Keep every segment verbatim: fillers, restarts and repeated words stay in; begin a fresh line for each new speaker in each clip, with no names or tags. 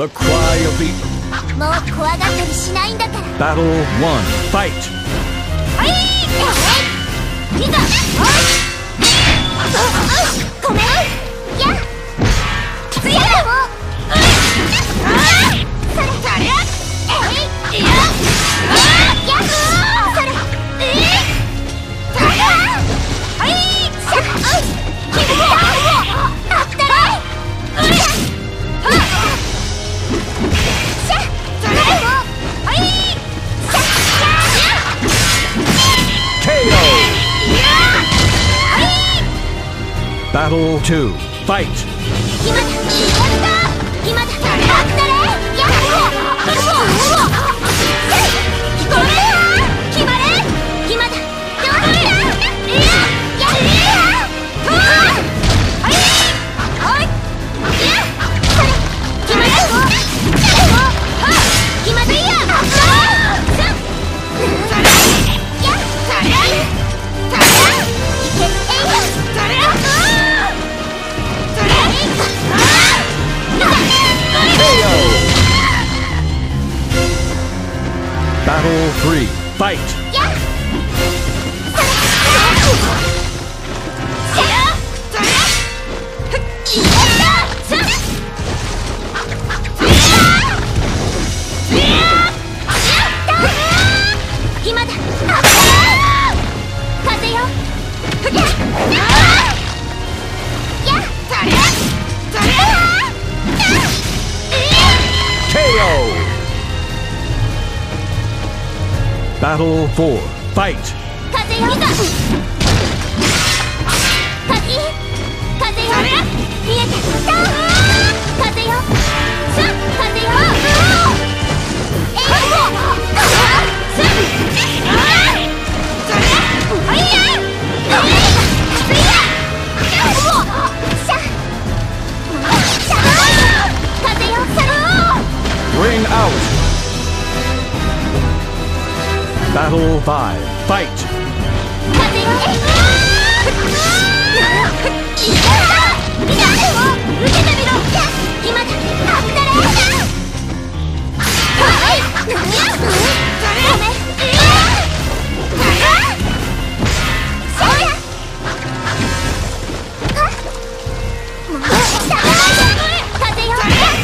The cry of the...
もう怖がったりしないんだから。
Battle one. Fight!
はい、いざ、ごめん、やつやだもそれ、それ、えい、いや、やそれ、えい、それ、はい、しゃ、きぶだ、あったらい、しゃ、しゃ、それ、はい、しゃ、
ケーオー! Battle two. Fight!
今だ、やった今だ、あったれやっほうほう聞こえ決まれ今だ、どうだいやいややほうはいはいいやそれ決まれほうは決まれやあっそれやそれそれいけえいやそれ
Battle three. Fight!
Yeah!
Battle four. Fight!
風よ風風よ見えてた風よす風よえいすそれはいやついやしゃしゃ風よそれ
Ring out! Battle five. Fight!
風よいや受けてみろ今だあったれはいごめんそうやもう下がないで風よ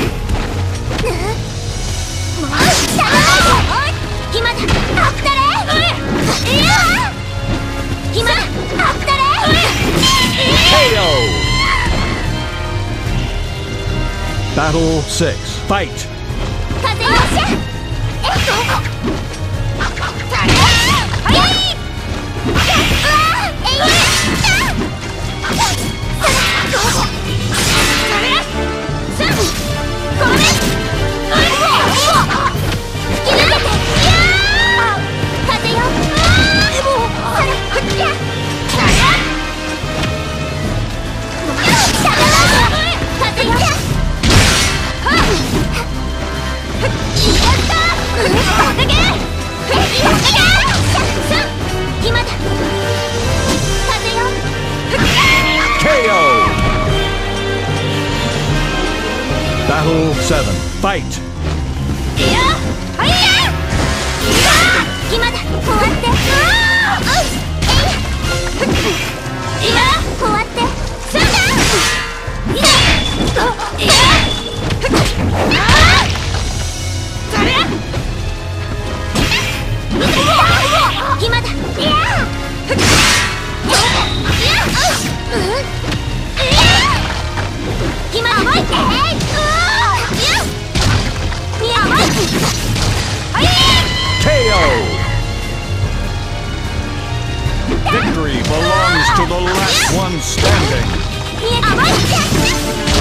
もう下がないで今だあったれいや今だあったれ
ケーオー! Battle six. Fight!
風よっしゃえっとそれはいやっうわえいやそれすごめんうわ突き抜けていや風よもうそれいやそれ風よ今だ風よ
ケーオー! Battle seven. Fight!
いやはいや今だ終わっていや終わってすんだいやいやそれ今だいや今だ甘いっていや甘いはい
ケーオー! Victory belongs to the last one standing!
甘いって